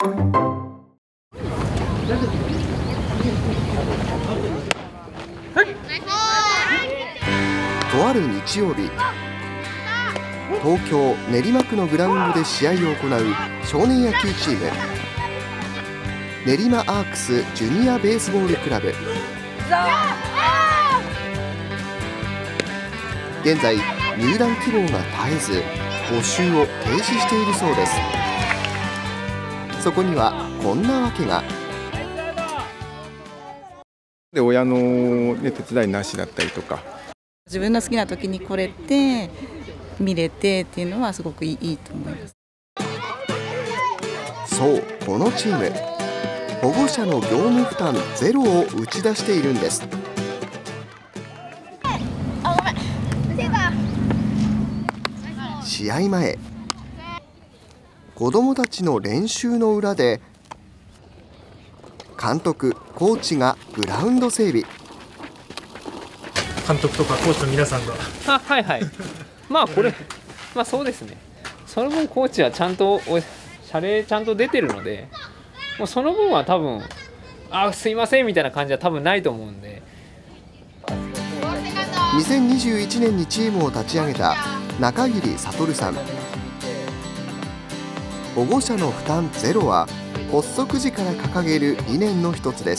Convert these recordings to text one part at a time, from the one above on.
とある日曜日、東京練馬区のグラウンドで試合を行う少年野球チーム練馬アークスジュニアベースボールクラブ。現在入団希望が絶えず募集を停止しているそうです。そこにはこんなわけが。 で親の、ね、手伝いなしだったりとか、 自分の好きな時に来れて見れてっていうのはすごくいいと思います。 そう、このチーム保護者の業務負担ゼロを打ち出しているんです。試合前、子どもたちの練習の裏で監督、コーチがグラウンド整備。 監督とかコーチの皆さんがはいはいまあこれそうですね。その分コーチはちゃんと謝礼ちゃんと出てるので、もうその分は多分すいませんみたいな感じは多分ないと思うんで。 2021年にチームを立ち上げた中桐悟さん。保護者の負担ゼロは発足時から掲げる理念の一つです。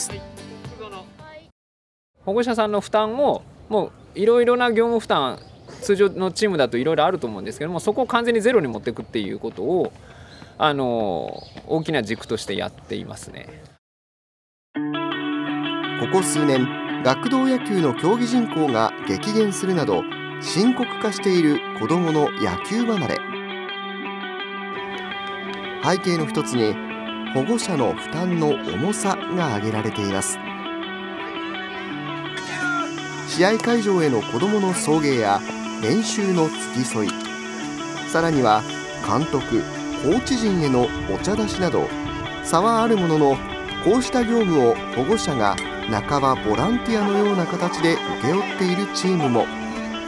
保護者さんの負担をもういろいろな業務負担、通常のチームだといろいろあると思うんですけども、そこを完全にゼロに持っていくっていうことを大きな軸としてやっていますね。 ここ数年、学童野球の競技人口が激減するなど深刻化している子どもの野球離れ。背景の一つに保護者の負担の重さが挙げられています。試合会場への子どもの送迎や練習の付き添い、さらには監督、コーチ陣へのお茶出しなど差はあるものの、こうした業務を保護者が半ばボランティアのような形で請け負っているチームも。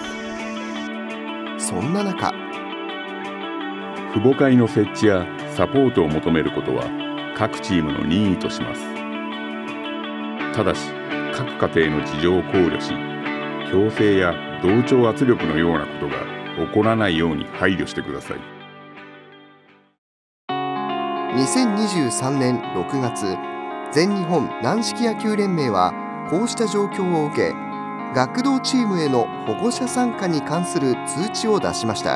そんな中、 父母会の設置やサポートを求めることは各チームの任意とします。ただし各家庭の事情を考慮し、強制や同調圧力のようなことが起こらないように配慮してください。 2023年6月、全日本軟式野球連盟はこうした状況を受け、学童チームへの保護者参加に関する通知を出しました。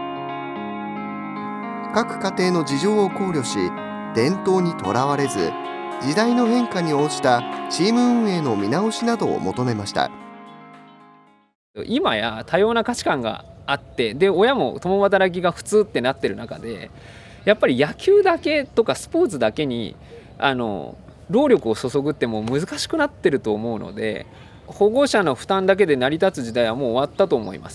各家庭の事情を考慮し、伝統にとらわれず時代の変化に応じたチーム運営の見直しなどを求めました。 今や多様な価値観があって、で親も共働きが普通ってなってる中で、やっぱり野球だけとかスポーツだけに労力を注ぐってもう難しくなってると思うので、保護者の負担だけで成り立つ時代はもう終わったと思います。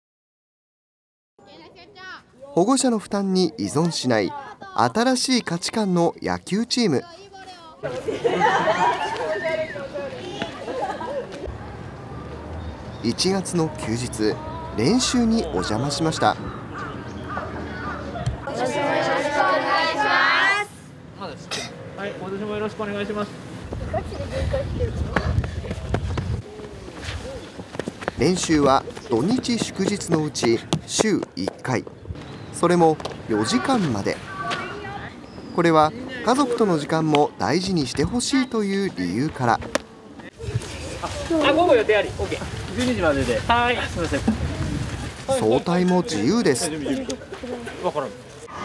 保護者の負担に依存しない新しい価値観の野球チーム。1月の休日、練習にお邪魔しました。 はい、私もよろしくお願いします。 練習は土日祝日のうち週1回、それも4時間まで。これは家族との時間も大事にしてほしいという理由から。 午後予定あり、OK。 12時までで。はい、すみません。 早退も自由です。 わからん。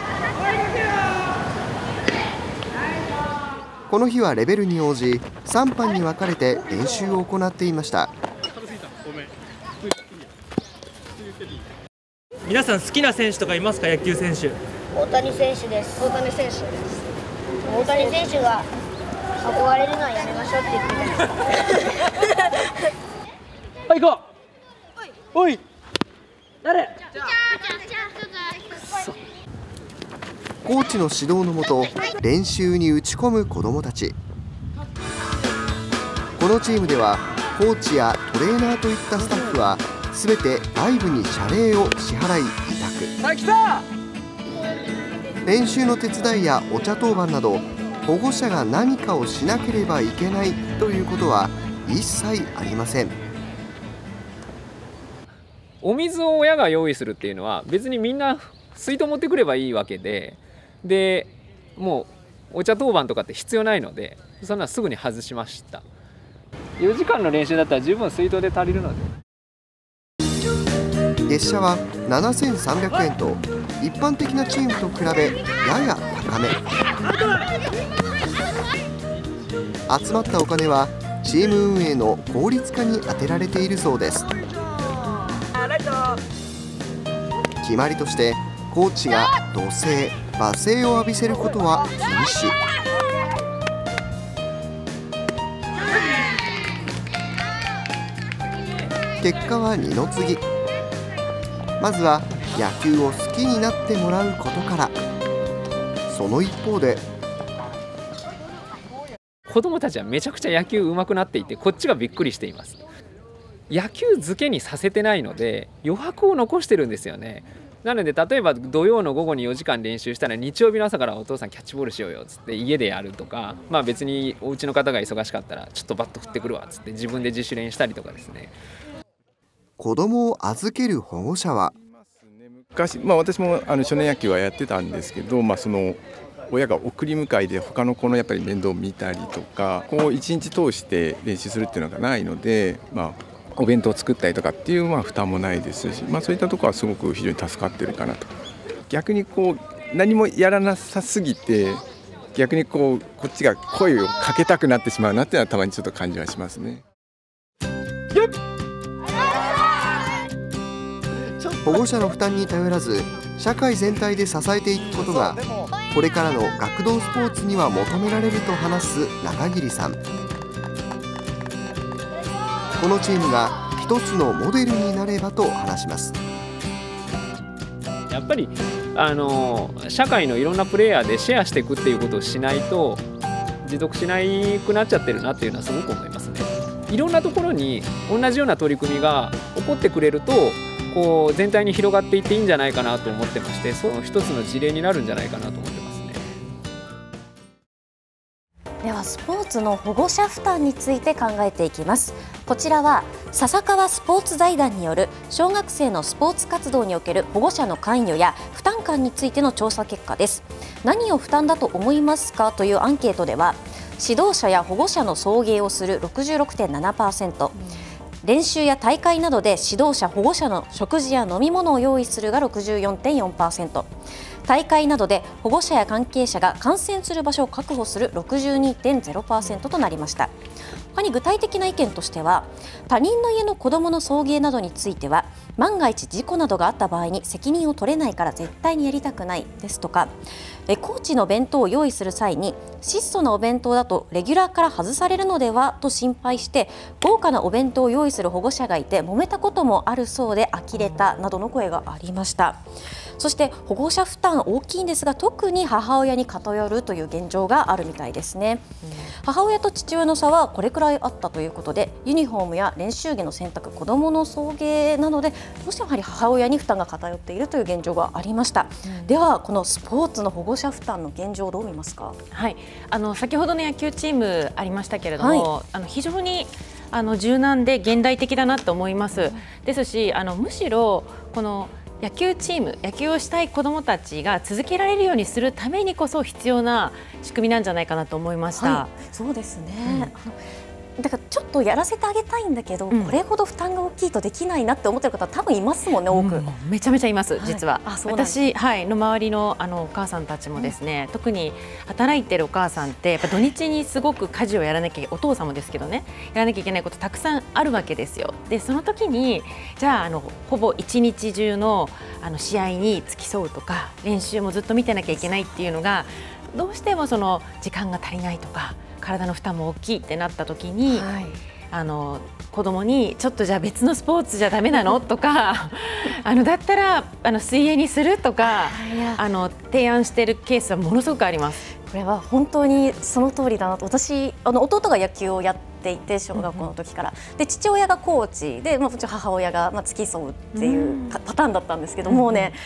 この日はレベルに応じ3班に分かれて練習を行っていました。 皆さん好きな選手とかいますか？野球選手。 大谷選手です。大谷選手です。大谷選手が憧れるのはやめましょうって言ってます。 はい、行こう。おい。誰？ コーチの指導のもと練習に打ち込む子どもたち。このチームではコーチやトレーナーといったスタッフはすべて外部に謝礼を支払い委託。 練習の手伝いやお茶当番など保護者が何かをしなければいけないということは一切ありません。 お水を親が用意するっていうのは別にみんな水筒持ってくればいいわけで、もうお茶当番とかって必要ないので、そんなすぐに外しました。4時間の練習だったら十分水筒で足りるので。 月謝は7300円と一般的なチームと比べやや高め。集まったお金はチーム運営の効率化に充てられているそうです。決まりとしてコーチが怒声、罵声を浴びせることは禁止。結果は二の次。まずは野球を好きになってもらうことから。その一方で子どもたちはめちゃくちゃ野球上手くなっていて、こっちがびっくりしています。野球漬けにさせてないので余白を残してるんですよね。なので例えば土曜の午後に4時間練習したら日曜日の朝からお父さんキャッチボールしようよっつって家でやるとか、別にお家の方が忙しかったらちょっとバット振ってくるわっつって自分で自主練したりとかですね。 子供を預ける保護者は昔、私も少年野球はやってたんですけど、その親が送り迎えで他の子のやっぱり面倒を見たりとか、一日通して練習するっていうのがないので、お弁当を作ったりとかっていう負担もないですし、そういったところはすごく非常に助かってるかなと。逆に何もやらなさすぎて逆にこっちが声をかけたくなってしまうなっていうのはたまにちょっと感じはしますね。 保護者の負担に頼らず社会全体で支えていくことがこれからの学童スポーツには求められると話す中桐さん。このチームが一つのモデルになればと話します。 やっぱり社会のいろんなプレイヤーでシェアしていくっていうことをしないと持続しなくなっちゃってるなっていうのはすごく思いますね。いろんなところに同じような取り組みが起こってくれると全体に広がっていっていいんじゃないかなと思ってまして、その一つの事例になるんじゃないかなと思ってますね。 ではスポーツの保護者負担について考えていきます。こちらは笹川スポーツ財団による小学生のスポーツ活動における保護者の関与や負担感についての調査結果です。何を負担だと思いますかというアンケートでは、指導者や保護者の送迎をする 66.7%、練習や大会などで指導者・保護者の食事や飲み物を用意するが 64.4%、大会などで保護者や関係者が観戦する場所を確保する 62.0% となりました。他に具体的な意見としては、他人の家の子どもの送迎などについては万が一事故などがあった場合に責任を取れないから絶対にやりたくないですとか、コーチの弁当を用意する際に質素なお弁当だとレギュラーから外されるのではと心配して豪華なお弁当を用意する保護者がいて揉めたこともあるそうで呆れたなどの声がありました。そして保護者負担大きいんですが、特に母親に偏るという現状があるみたいですね。母親と父親の差はこれくらいあったということで、ユニフォームや練習着の選択、子どもの送迎などでどうしてもやはり母親に負担が偏っているという現状がありました。ではこのスポーツの保護者負担の現状をどう見ますか？ はい、先ほどの野球チームありましたけれども、非常に柔軟で現代的だなと思います。ですしむしろこの野球チーム、野球をしたい子どもたちが続けられるようにするためにこそ必要な仕組みなんじゃないかなと思いました。 そうですね、だからちょっとやらせてあげたいんだけど、これほど負担が大きいとできないなって思ってる方多分いますもんね、多く。 めちゃめちゃいます、実は。私、の周りのお母さんたちもですね、特に働いてるお母さんってやっぱ土日にすごく家事をやらなきゃ、お父さんもですけどね、やらなきゃいけないことたくさんあるわけですよ。でその時にじゃあほぼ一日中の試合に付き添うとか練習もずっと見てなきゃいけないっていうのがどうしてもその時間が足りないとか体の負担も大きいってなった時に、子供にちょっとじゃあ別のスポーツじゃダメなのとかだったら水泳にするとか提案しているケースはものすごくあります。 これは本当にその通りだなと。私弟が野球をやっていて小学校の時から、で父親がコーチで、もちろん母親が付き添うっていうパターンだったんですけど、もうね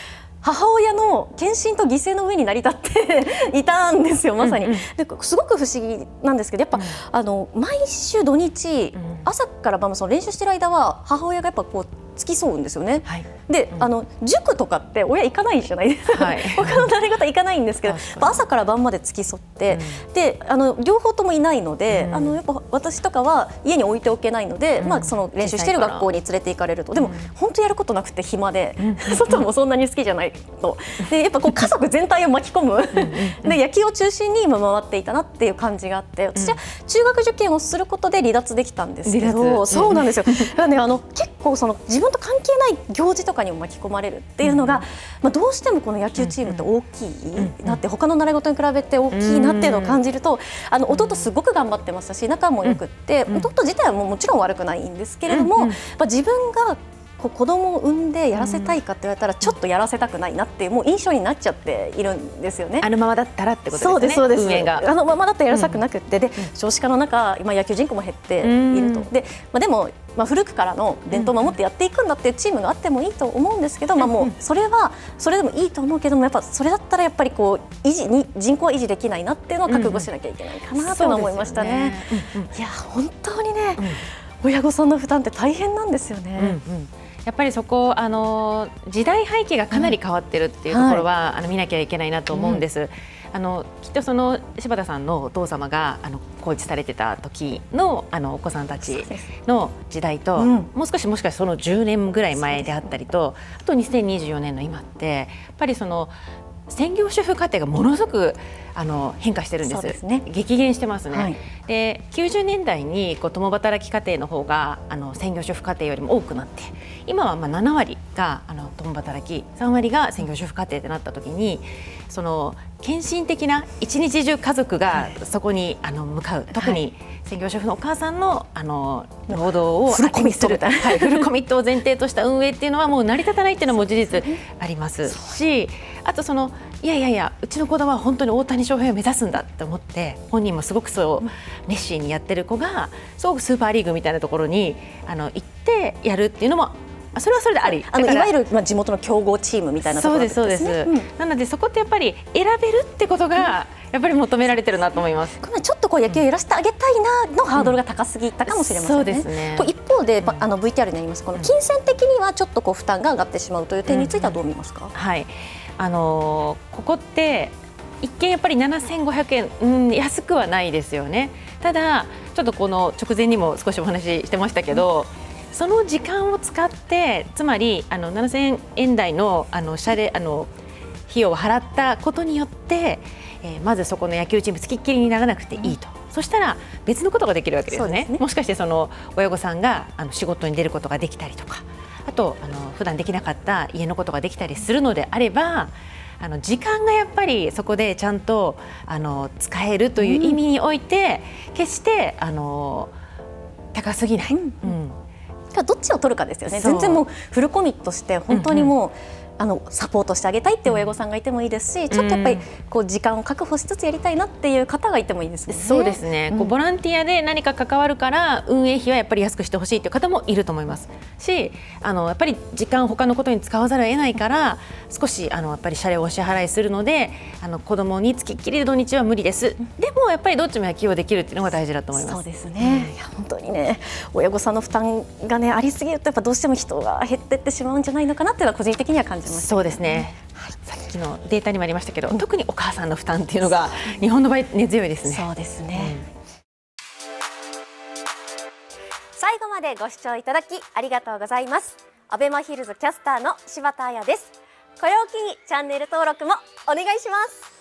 母親の献身と犠牲の上に成り立っていたんですよ、まさに。ですごく不思議なんですけど、やっぱ毎週土日、朝から晩その練習してる間は母親がやっぱこう付き添うんですよね。はい、で塾とかって親行かないじゃないですか、はい、他の習い事行かないんですけど、朝から晩まで付き添って、で両方ともいないので、やっぱ私とかは家に置いておけないので、その練習してる学校に連れて行かれると、でも本当やることなくて暇で、外もそんなに好きじゃないと、でやっぱこう家族全体を巻き込むで野球を中心に今回っていたなっていう感じがあって、私は中学受験をすることで離脱できたんですけど、そうなんですよ。だからね、結構その自分と関係ない行事とかにも巻き込まれるっていうのが、どうしてもこの野球チームって大きいなって、他の習い事に比べて大きいなっていうのを感じると、弟すごく頑張ってましたし、仲もよくって、弟自体はもちろん悪くないんですけれども、自分が子供を産んでやらせたいかって言われたら、ちょっとやらせたくないなっていう、もう印象になっちゃっているんですよね。 あのままだったらってことですね。 そうですそうです。 運営があのままだったらやらせたくなくって、で少子化の中、今野球人口も減っていると。でも古くからの伝統を守ってやっていくんだっていうチームがあってもいいと思うんですけど、もうそれはそれでもいいと思うけども、やっぱそれだったらやっぱりこう人口は維持できないなっていうのを覚悟しなきゃいけないかなと思いましたね。いや本当にね、親御さんの負担って大変なんですよね。 やっぱりそこ時代背景がかなり変わってるっていうところは、見なきゃいけないなと思うんです。きっとその柴田さんのお父様がコーチされてた時のお子さんたちの時代と、もう少しもしかしてその10年ぐらい前であったりと、あと2024年の今ってやっぱりその専業主婦家庭がものすごく変化してるんです。激減してますね。はい、で90年代に共働き家庭の方が専業主婦家庭よりも多くなって、今は7割が共働き、3割が専業主婦家庭ってなった時に、その献身的な一日中家族がそこに向かう、特に専業主婦のお母さんの労働をフルコミットみたいな、 フルコミットを前提とした運営っていうのはもう成り立たないっていうのも事実ありますし、あといやうちの子供は本当に大谷翔平を目指すんだって思って、本人もすごくそう熱心にやってる子がすごくスーパーリーグみたいなところに行ってやるっていうのも、それはそれであり、 いわゆる地元の強豪チームみたいなところですね。 そうです、そうです。なのでそこってやっぱり選べるってことがやっぱり求められてるなと思います。 ちょっと野球をやらせてあげたいなのハードルが高すぎたかもしれませんね。そうですね。一方でVTR にありますこの金銭的にはちょっと負担が上がってしまうという点についてはどう見ますか。 はい、ここって一見やっぱり7500円、安くはないですよね。ただちょっとこの直前にも少しお話ししてましたけど、その時間を使って、つまり7000円台の謝礼費用を払ったことによって、まずそこの野球チームつきっきりにならなくていいと。そしたら別のことができるわけですね。もしかしてその親御さんが仕事に出ることができたりとか、あと普段できなかった家のことができたりするのであれば、時間がやっぱりそこでちゃんと使えるという意味において、決して高すぎない。 どっちを取るかですよね。全然もうフルコミットして本当にもうサポートしてあげたいっていう親御さんがいてもいいですし、ちょっとやっぱり時間を確保しつつやりたいなっていう方がいてもいいですね。 そうですね。ボランティアで何か関わるから運営費はやっぱり安くしてほしいという方もいると思いますし、やっぱり時間他のことに使わざるを得ないから少しやっぱり謝礼をお支払いするので子供につきっきりで土日は無理です。でもやっぱりどっちも野球をできるっていうのが大事だと思います。 そうですね。いや本当にね、親御さんの負担がありすぎるとやっぱどうしても人が減ってってしまうんじゃないのかなっていうのは個人的には感じます。 そうですね。さっきのデータにもありましたけど、特にお母さんの負担っていうのが日本の場合根強いですね。 そうですね。最後までご視聴いただきありがとうございます。アベマヒルズキャスターの柴田彩です。これを機にチャンネル登録もお願いします。